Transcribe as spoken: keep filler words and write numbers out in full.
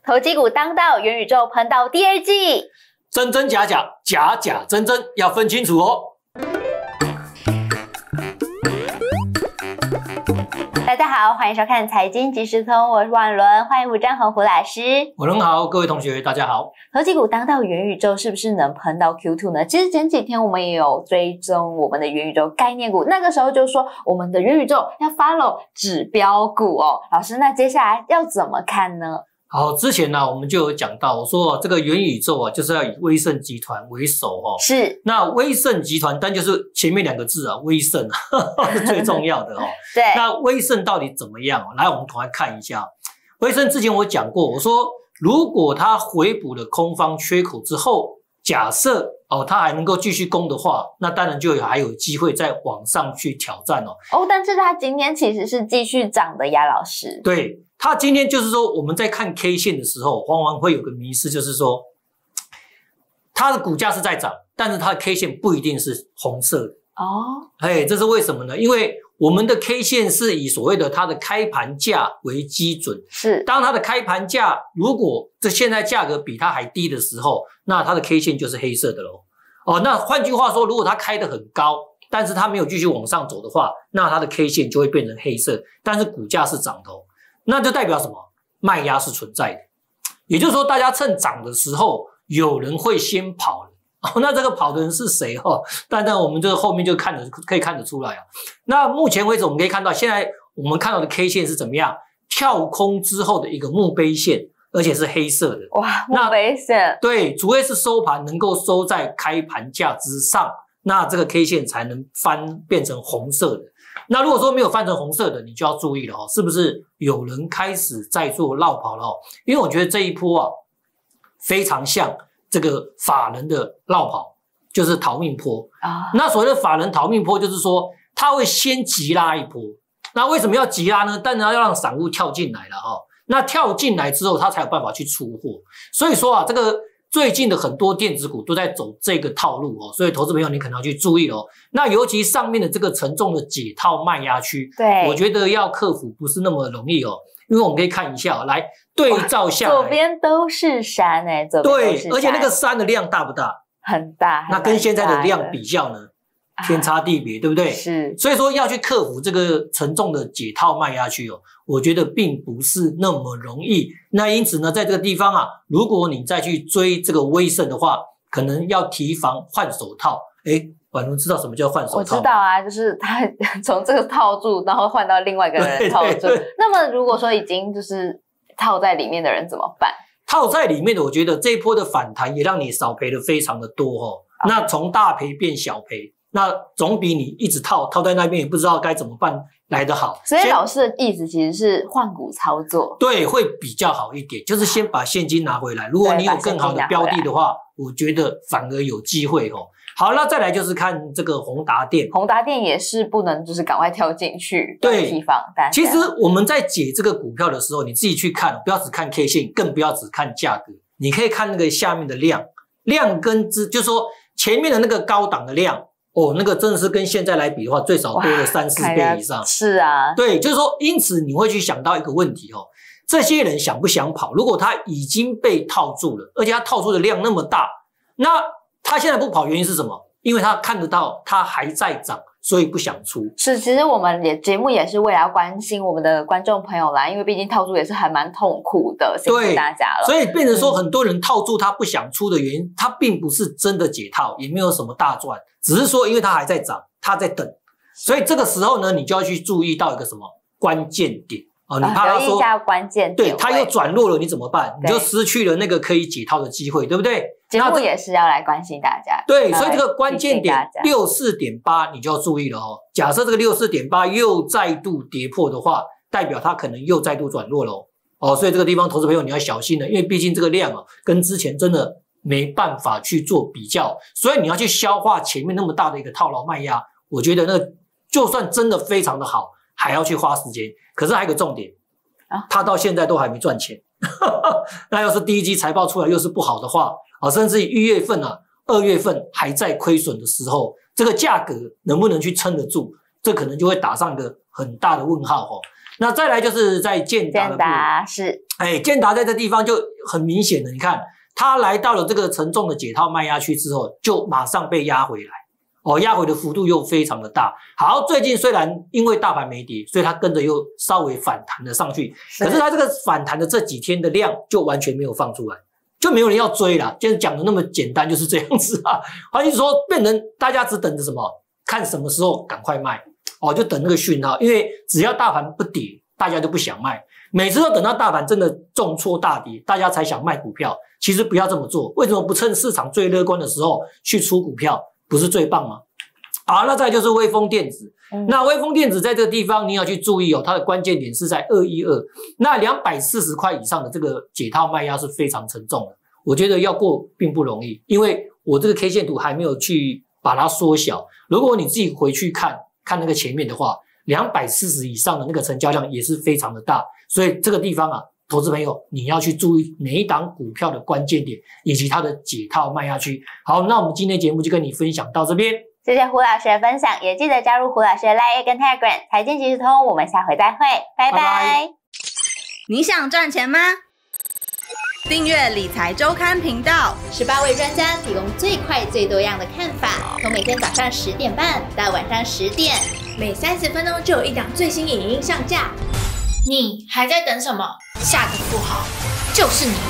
投机股当道，元宇宙喷到第二季， 真真假假，假假真真，要分清楚哦。 大家好，欢迎收看财经即时通，我是万伦，欢迎胡占宏胡老师。 我人好，各位同学大家好。 投机股当道，元宇宙是不是能喷到 Q 二 呢？其实前几天我们也有追踪我们的元宇宙概念股，那个时候就说我们的元宇宙要 follow 指标股哦。老师，那接下来要怎么看呢？ 好，之前呢、啊、我们就有讲到，我说、啊、这个元宇宙啊，就是要以威盛集团为首哦。 是。那威盛集团，但就是前面两个字啊，威盛是最重要的哦。 对。 那威盛到底怎么样？来，我们赶快看一下。威盛之前我讲过，我说如果它回补了空方缺口之后，假设哦它还能够继续攻的话，那当然就有还有机会再往上去挑战哦。 哦，但是它今天其实是继续涨的呀，老师。 对。它今天就是说，我们在看 K 线的时候，往往会有个迷思，就是说，它的股价是在涨，但是它的 K 线不一定是红色的哦。 哎，这是为什么呢？因为我们的 K 线是以所谓的它的开盘价为基准， 是当它的开盘价如果这现在价格比它还低的时候，那它的 K 线就是黑色的咯。哦，那换句话说，如果它开得很高，但是它没有继续往上走的话，那它的 K 线就会变成黑色，但是股价是涨的哦。那就代表什么？卖压是存在的，也就是说，大家趁涨的时候，有人会先跑了。哦，那这个跑的人是谁？哦，当然我们这个后面就看得可以看得出来啊。那目前为止，我们可以看到，现在我们看到的 K 线是怎么样？跳空之后的一个墓碑线，而且是黑色的。 哇，墓碑线。 对，除非是收盘能够收在开盘价之上，那这个 K 线才能翻变成红色的。那如果说没有翻成红色的，你就要注意了哦，是不是有人开始在做绕跑了哦？因为我觉得这一波啊，非常像这个法人的绕跑，就是逃命波啊。那所谓的法人逃命波，就是说他会先急拉一波。那为什么要急拉呢？当然要让散户跳进来了哈。那跳进来之后，他才有办法去出货。所以说啊，这个最近的很多电子股都在走这个套路哦，所以投资朋友你可能要去注意哦。那尤其上面的这个沉重的解套卖压区， 对， 我觉得要克服不是那么容易哦，因为我们可以看一下、哦，来对照下来， 左边都是山哎、欸，左边都是山， 对，而且那个山的量大不大？ 很大， 那跟现在的量比较呢，天差地别，对不对？ 是， 所以说要去克服这个沉重的解套卖压区哦，我觉得并不是那么容易。那因此呢，在这个地方啊，如果你再去追这个威盛的话，可能要提防换手套。诶，婉如知道什么叫换手套？ 我知道啊，就是他从这个套住，然后换到另外一个人套住。对对对，那么如果说已经就是套在里面的人怎么办？ 套在里面的，我觉得这一波的反弹也让你少赔的非常的多哦。哦，那从大赔变小赔，那总比你一直套套在那边也不知道该怎么办来得好。 所以老师的意思其实是换股操作， 对，会比较好一点，就是先把现金拿回来。如果你有更好的标的的话，我觉得反而有机会哦。好，那再来就是看这个宏达电， 宏达电也是不能就是赶快跳进去，对，提防大家。 其实我们在解这个股票的时候，你自己去看，不要只看 K 线，更不要只看价格，你可以看那个下面的量，量跟之，就是说前面的那个高档的量。哦，那个真的是跟现在来比的话，最少多了三四倍以上。 是啊， 对，就是说，因此你会去想到一个问题哦，这些人想不想跑？如果他已经被套住了，而且他套住的量那么大，那他现在不跑，原因是什么？因为他看得到他还在涨，所以不想出。 是，其实我们也节目也是为了要关心我们的观众朋友啦，因为毕竟套住也是还蛮痛苦的，辛苦大家了。 所以变成说，很多人套住他不想出的原因，嗯、他并不是真的解套，也没有什么大赚，只是说因为他还在涨，他在等，所以这个时候呢，你就要去注意到一个什么关键点。哦，你怕他说、 留意一下关键点， 对，他又转弱了，你怎么办？你就失去了那个可以解套的机会，对不对？ 节目也是要来关心大家。 对，所以这个关键点六十四点八你就要注意了哦。假设这个六十四点八又再度跌破的话，代表它可能又再度转弱了哦。哦，所以这个地方投资朋友你要小心了，因为毕竟这个量啊跟之前真的没办法去做比较，所以你要去消化前面那么大的一个套牢卖压，我觉得那个就算真的非常的好，还要去花时间。可是还有一个重点，他到现在都还没赚钱，那要是第一季财报出来又是不好的话，啊，甚至一月份啊、二月份还在亏损的时候，这个价格能不能去撑得住，这可能就会打上一个很大的问号哦。 那再来就是在建达的部分， 建达是， 哎，建达在这地方就很明显的，你看它来到了这个沉重的解套卖压区之后，就马上被压回来。哦，压回的幅度又非常的大。好，最近虽然因为大盘没跌，所以它跟着又稍微反弹了上去，可是它这个反弹的这几天的量就完全没有放出来，就没有人要追啦。今天讲的那么简单，就是这样子啊。换句话说，变成大家只等着什么，看什么时候赶快卖哦，就等那个讯号，因为只要大盘不跌，大家就不想卖。每次都等到大盘真的重挫大跌，大家才想卖股票。其实不要这么做，为什么不趁市场最乐观的时候去出股票？不是最棒吗？好，那再就是微风电子。嗯、那微风电子在这个地方你要去注意哦，它的关键点是在二一二，那两百四十块以上的这个解套卖压是非常沉重的，我觉得要过并不容易，因为我这个 K 线图还没有去把它缩小。如果你自己回去看看那个前面的话，两百四十以上的那个成交量也是非常的大，所以这个地方啊，投资朋友，你要去注意每一档股票的关键点以及它的解套卖压区。好，那我们今天节目就跟你分享到这边， 谢谢胡老师的分享，也记得加入胡老师的 Line 跟 Telegram 财经即时通，我们下回再会，拜拜。拜拜。 你想赚钱吗？订阅理财周刊频道， 十八位专家提供最快最多样的看法，从每天早上十点半到晚上十点，每三十分钟就有一档最新影音上架。你还在等什么？下个富豪就是你。